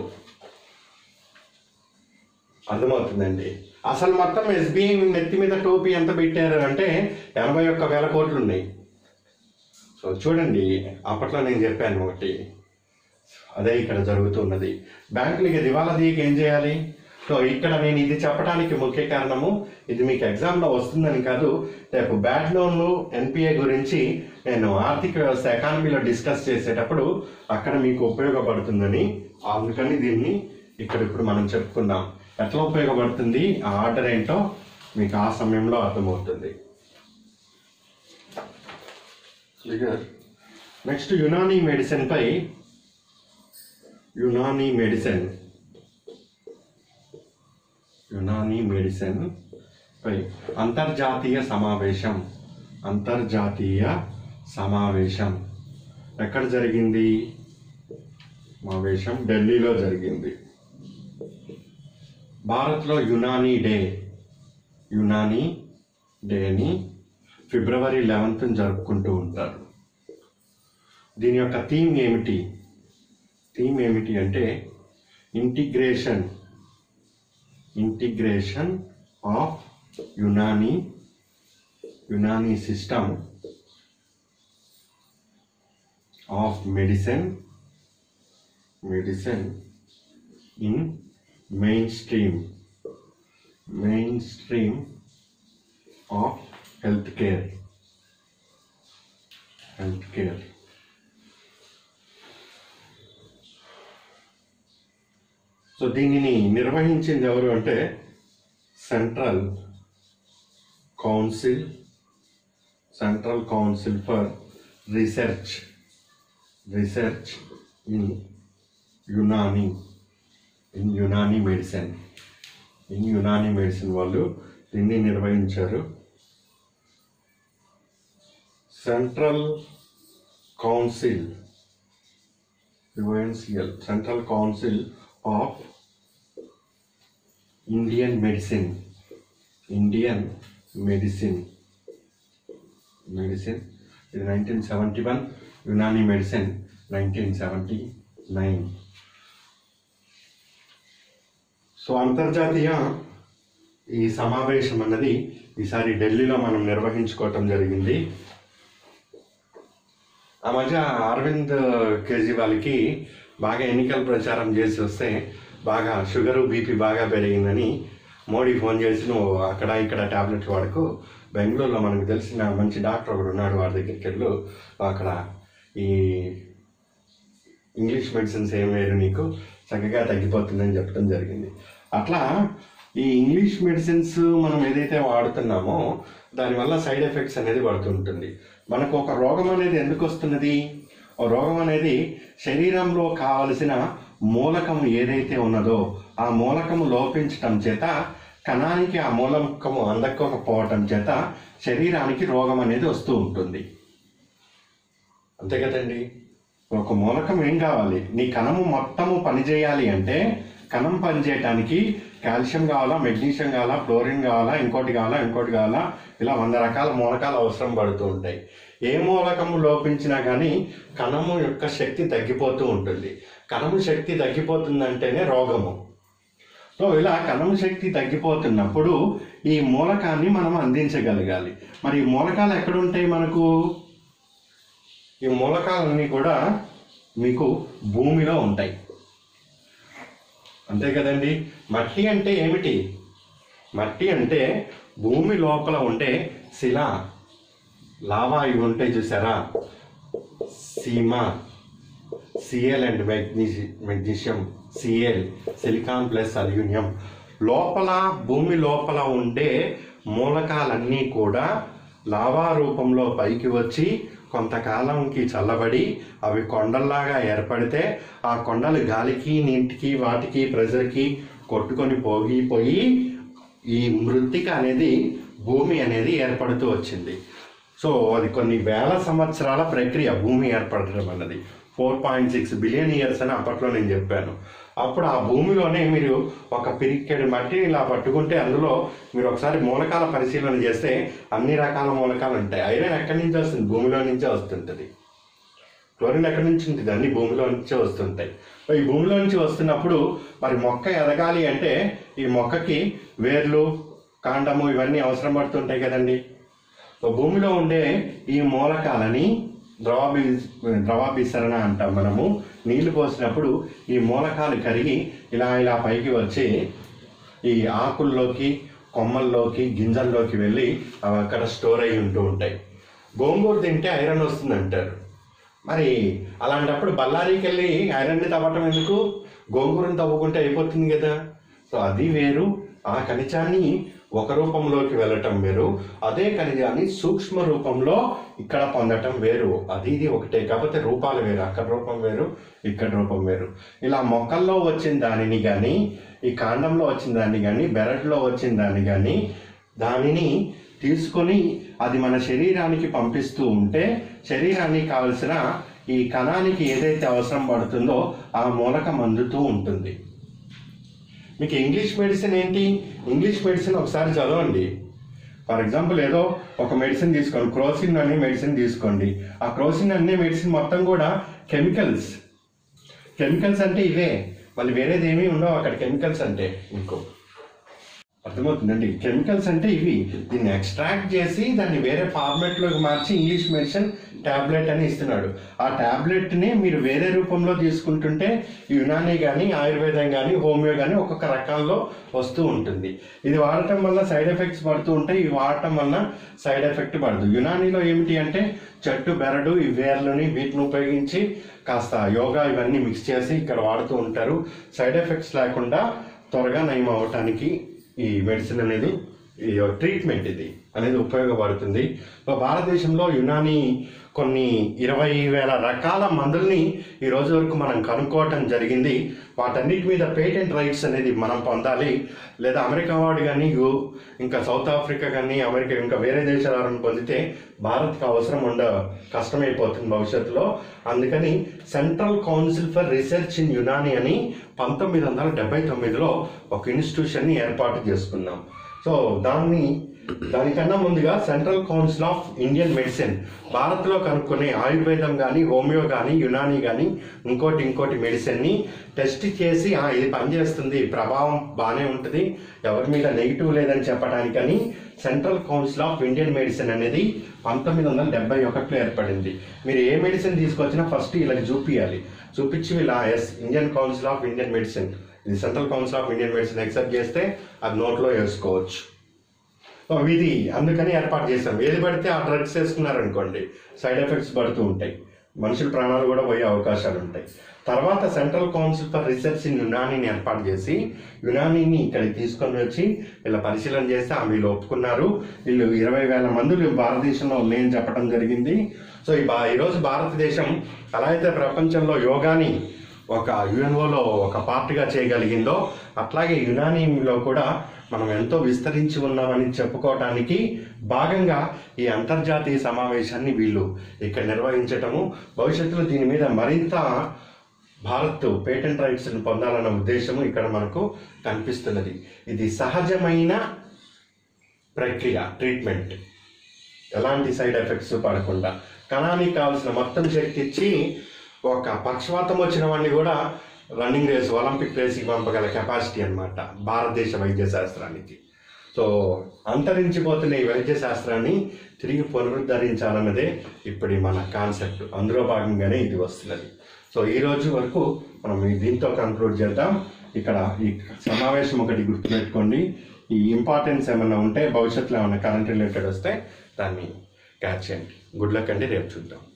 అర్థమవుతుందండి. అసలు మొత్తం ఎస్బీఐ నెత్తి మీద టోపీ ఎంత పెట్టారు అంటే 81,000 కోట్లు ఉన్నాయి. సో చూడండి, అప్పట్లో నేను చెప్పాను ఒకటి, అదే ఇక్కడ జరుగుతున్నది. బ్యాంకులకి దివాలా తీయక ఏం చేయాలి? సో ఇక్కడ నేను ఇది చెప్పడానికి ముఖ్య కారణము, ఇది మీకు ఎగ్జామ్లో వస్తుందని కాదు, రేపు బ్యాడ్ లోన్లు ఎన్పిఏ గురించి నేను ఆర్థిక వ్యవస్థ ఎకానమీలో డిస్కస్ చేసేటప్పుడు అక్కడ మీకు ఉపయోగపడుతుందని, అందుకని దీన్ని ఇక్కడ ఇప్పుడు మనం చెప్పుకుందాం. ఎట్లా ఉపయోగపడుతుంది, ఆ ఆర్డర్ ఏంటో మీకు ఆ సమయంలో అర్థమవుతుంది. నెక్స్ట్ యునానీ మెడిసిన్ పై అంతర్జాతీయ సమావేశం ఎక్కడ జరిగింది? సమావేశం ఢిల్లీలో జరిగింది. భారత్లో యునానీ డేని ఫిబ్రవరి 11th జరుపుకుంటూ ఉంటారు. దీని యొక్క థీమ్ ఏమిటి అంటే integration of Unani system of medicine in mainstream of health care. So దీనిని నిర్వహించింది ఎవరు అంటే central council for research in Unani medicine వాళ్ళు దీన్ని నిర్వహించారు. Central council of Indian medicine ఇది 1971, యునానీ మెడిసిన్ 1979. సో అంతర్జాతీయ ఈ సమావేశం అన్నది ఈసారి ఢిల్లీలో మనం నిర్వహించుకోవటం జరిగింది. ఆ మధ్య అరవింద్ కేజ్రీవాల్కి బాగా ఎన్నికల ప్రచారం చేసి వస్తే బాగా షుగరు బీపీ బాగా పెరిగిందని మోడీ ఫోన్ చేసి నువ్వు అక్కడ ఇక్కడ ట్యాబ్లెట్లు వాడుకు, బెంగళూరులో మనకు తెలిసిన మంచి డాక్టర్ ఒకడు ఉన్నాడు, వాడి దగ్గరికి వెళ్ళు, అక్కడ ఈ ఇంగ్లీష్ మెడిసిన్స్ ఏం వేరు, నీకు చక్కగా తగ్గిపోతుందని చెప్పడం జరిగింది. అట్లా ఈ ఇంగ్లీష్ మెడిసిన్స్ మనం ఏదైతే వాడుతున్నామో దానివల్ల సైడ్ ఎఫెక్ట్స్ అనేది పడుతుంటుంది. మనకు ఒక రోగం అనేది ఎందుకు వస్తున్నది? ఆ రోగం అనేది శరీరంలో కావలసిన మూలకం ఏదైతే ఉన్నదో ఆ మూలకము లోపించటం చేత, కణానికి ఆ మూలకము అందకపోవటం చేత శరీరానికి రోగం అనేది వస్తూ ఉంటుంది. అంతే కదండి. ఒక మూలకం ఏం కావాలి? నీ కణము మొత్తము పనిచేయాలి అంటే, కణం పనిచేయటానికి కాల్షియం కావాలా, మెగ్నీషియం కావాలా, ఫ్లోరిన్ కావాలా, ఇంకోటి కావాలా, ఇలా 100 రకాల మూలకాలు అవసరం పడుతూ ఉంటాయి. ఏ మూలకము లోపించినా కానీ కణము యొక్క శక్తి తగ్గిపోతూ ఉంటుంది. కణము శక్తి తగ్గిపోతుందంటేనే రోగము. సో ఇలా కణము శక్తి తగ్గిపోతున్నప్పుడు ఈ మూలకాన్ని మనం అందించగలగాలి. మరి ఈ మూలకాలు ఎక్కడుంటాయి మనకు? ఈ మూలకాలన్నీ కూడా మీకు భూమిలో ఉంటాయి. అంతే కదండి. మట్టి అంటే ఏమిటి? మట్టి అంటే భూమి లోపల ఉండే శిల, లావా ఇవి ఉంటాయి చూసారా, sima, sial and magnesium, sial silicon plus aluminium, లోపల భూమి లోపల ఉండే మూలకాలన్నీ కూడా లావా రూపంలో పైకి వచ్చి కొంతకాలంకి చల్లబడి అవి కొండల్లాగా ఏర్పడితే ఆ కొండలు గాలికి, నీటికి, వాటికి, ప్రెజర్కి కొట్టుకొని పోయి ఈ మృత్తిక అనేది, భూమి అనేది ఏర్పడుతూ వచ్చింది. సో అది కొన్ని వేల సంవత్సరాల ప్రక్రియ భూమి ఏర్పడటం అన్నది. 4.6 బిలియన్ ఇయర్స్ అని అప్పట్లో నేను చెప్పాను. అప్పుడు ఆ భూమిలోనే మీరు ఒక పిరికెడు మట్టిని ఇలా పట్టుకుంటే అందులో మీరు ఒకసారి మూలకాల పరిశీలన చేస్తే అన్ని రకాల మూలకాలు ఉంటాయి. ఐరన్ ఎక్కడి నుంచి వస్తుంది? భూమిలో నుంచే వస్తుంటుంది. క్లోరిన్ ఎక్కడి నుంచి ఉంటుంది? అన్ని భూమిలో నుంచే వస్తుంటాయి. ఈ భూమిలో నుంచి వస్తున్నప్పుడు మరి మొక్క ఎదగాలి అంటే ఈ మొక్కకి వేర్లు, కాండము ఇవన్నీ అవసరం పడుతుంటాయి కదండి. సో భూమిలో ఉండే ఈ మూలకాలని ద్రవాభిసరణ అంటాం మనము. నీళ్లు పోసినప్పుడు ఈ మూలకాలు కరిగి ఇలా పైకి వచ్చి ఈ ఆకుల్లోకి, కొమ్మల్లోకి, గింజల్లోకి వెళ్ళి అవి అక్కడ స్టోర్ అయి ఉంటూ ఉంటాయి. గోంగూర తింటే ఐరన్ వస్తుంది అంటారు. మరి అలాంటప్పుడు బళ్ళారికి వెళ్ళి ఐరన్ని తవ్వటం ఎందుకు? గోంగూరను తవ్వుకుంటే అయిపోతుంది కదా. సో అది వేరు. ఆ ఖనిజాన్ని ఒక రూపంలోకి వెళ్ళటం వేరు, అదే ఖనిజాన్ని సూక్ష్మ రూపంలో ఇక్కడ పొందటం వేరు. అది ఇది ఒకటే, కాకపోతే రూపాలు వేరు. అక్కడ రూపం వేరు, ఇక్కడ రూపం వేరు. ఇలా మొక్కల్లో వచ్చిన దానిని కానీ, ఈ కాండంలో వచ్చిన దాన్ని కానీ, బెరట్లో వచ్చిన దాన్ని కానీ, దానిని తీసుకొని అది మన శరీరానికి పంపిస్తూ ఉంటే శరీరానికి కావలసిన ఈ కణానికి ఏదైతే అవసరం పడుతుందో ఆ మూలకం అందుతూ ఉంటుంది. మీకు ఇంగ్లీష్ మెడిసిన్ ఏంటి? ఇంగ్లీష్ మెడిసిన్ ఒకసారి చదవండి. ఫర్ ఎగ్జాంపుల్ ఏదో ఒక మెడిసిన్ తీసుకోండి, క్రోసిన్ అనే మెడిసిన్ తీసుకోండి. ఆ క్రోసిన్ అనే మెడిసిన్ మొత్తం కూడా కెమికల్స్. కెమికల్స్ అంటే ఇవే, మళ్ళీ వేరేది ఏమీ ఉండవు అక్కడ. కెమికల్స్ అంటే మీకు అర్థమవుతుందండి. కెమికల్స్ అంటే ఇవి. దీన్ని ఎక్స్ట్రాక్ట్ చేసి దాన్ని వేరే ఫార్మాట్లోకి మార్చి ఇంగ్లీష్ మెడిసిన్ ట్యాబ్లెట్ అని ఇస్తున్నాడు. ఆ ట్యాబ్లెట్ని మీరు వేరే రూపంలో తీసుకుంటుంటే యునానీ కానీ, ఆయుర్వేదం కానీ, హోమియో కానీ ఒక్కొక్క రకాల్లో వస్తూ ఉంటుంది. ఇది వాడటం వల్ల సైడ్ ఎఫెక్ట్స్ పడుతూ ఉంటాయి, ఇవి వాడటం వల్ల సైడ్ ఎఫెక్ట్ పడదు. యునానీలో ఏమిటి అంటే చెట్టు, బెరడు, ఈ వేర్లని వీటిని ఉపయోగించి కాస్త యోగా ఇవన్నీ మిక్స్ చేసి ఇక్కడ వాడుతూ ఉంటారు. సైడ్ ఎఫెక్ట్స్ లేకుండా త్వరగా నయం అవ్వటానికి ఈ మెడిసిన్ అనేది, ఈ ట్రీట్మెంట్ ఇది అనేది ఉపయోగపడుతుంది. భారతదేశంలో యునానీ కొన్ని 20,000 రకాల మందుల్ని ఈ రోజు వరకు మనం కనుక్కోవటం జరిగింది. వాటన్నిటి మీద పేటెంట్ రైట్స్ అనేది మనం పొందాలి. లేదా అమెరికా వాడు కానీ, ఇంకా సౌత్ ఆఫ్రికా కానీ, అమెరికా ఇంకా వేరే దేశాలను పొందితే భారత్కి అవసరం కష్టమైపోతుంది భవిష్యత్తులో. అందుకని central council for research in Unani అని 1979లో ఒక ఇన్స్టిట్యూషన్ని ఏర్పాటు చేసుకున్నాం. సో దాన్ని దానికన్నా ముందుగా central council of Indian medicine భారత్లో కనుక్కునే ఆయుర్వేదం కానీ, హోమియో కానీ, యునానీ కానీ ఇంకోటి మెడిసిన్ని టెస్ట్ చేసి ఇది పనిచేస్తుంది, ప్రభావం బాగానే ఉంటుంది, ఎవరి మీద నెగిటివ్ లేదని చెప్పడానికని central council of Indian medicine అనేది 1971లో ఏర్పడింది. మీరు ఏ మెడిసిన్ తీసుకొచ్చినా ఫస్ట్ ఇలా చూపించి ఇలా Indian council of Indian medicine, ఇది central council of Indian medicine accept చేస్తే అది నోట్లో వేసుకోవచ్చు. ఇది అందుకని ఏర్పాటు చేశాం. ఏది పడితే ఆ డ్రగ్స్ వేసుకున్నారనుకోండి సైడ్ ఎఫెక్ట్స్ పడుతూ ఉంటాయి, మనుషుల ప్రాణాలు కూడా పోయే అవకాశాలు ఉంటాయి. తర్వాత central council for research in యునానీని ఏర్పాటు చేసి యునానీని ఇక్కడికి తీసుకొని వచ్చి ఇలా పరిశీలన చేస్తే వీళ్ళు ఒప్పుకున్నారు. వీళ్ళు 20,000 మందులు భారతదేశంలో ఉన్నాయని చెప్పడం జరిగింది. సో ఈరోజు భారతదేశం ఎలా అయితే ప్రపంచంలో యోగాని ఒక యుఎన్ఓలో ఒక పార్ట్గా చేయగలిగిందో అట్లాగే యునానీలో కూడా మనం ఎంతో విస్తరించి ఉన్నామని చెప్పుకోవటానికి భాగంగా ఈ అంతర్జాతీయ సమావేశాన్ని వీళ్ళు ఇక్కడ నిర్వహించటము, భవిష్యత్తులో దీని మీద మరింత భారత్ పేటెంట్ రైట్స్ని పొందాలన్న ఉద్దేశము ఇక్కడ మనకు కనిపిస్తున్నది. ఇది సహజమైన ప్రక్రియ, ట్రీట్మెంట్, ఎలాంటి సైడ్ ఎఫెక్ట్స్ పడకుండా కణానికి కావాల్సిన మొత్తం శక్తి ఇచ్చి ఒక పక్షవాతం వచ్చిన వాడిని కూడా రన్నింగ్ రేస్, ఒలింపిక్ రేస్కి పంపగల కెపాసిటీ అన్నమాట భారతదేశ వైద్య శాస్త్రానికి. సో అంతరించిపోతున్న ఈ వైద్య శాస్త్రాన్ని తిరిగి పునరుద్ధరించాలన్నదే ఇప్పుడు మన కాన్సెప్ట్. అందులో భాగంగానే ఇది వస్తున్నది. సో ఈ రోజు వరకు మనం దీంతో కంక్లూడ్ చేద్దాం. ఇక్కడ ఈ సమావేశం ఒకటి గుర్తుపెట్టుకోండి. ఈ ఇంపార్టెన్స్ ఏమైనా ఉంటే భవిష్యత్తులో ఏమైనా కరెంట్ రిలేటెడ్ వస్తే దాన్ని క్యాచ్ చేయండి. గుడ్ లక్ అండి, రేపు చూద్దాం.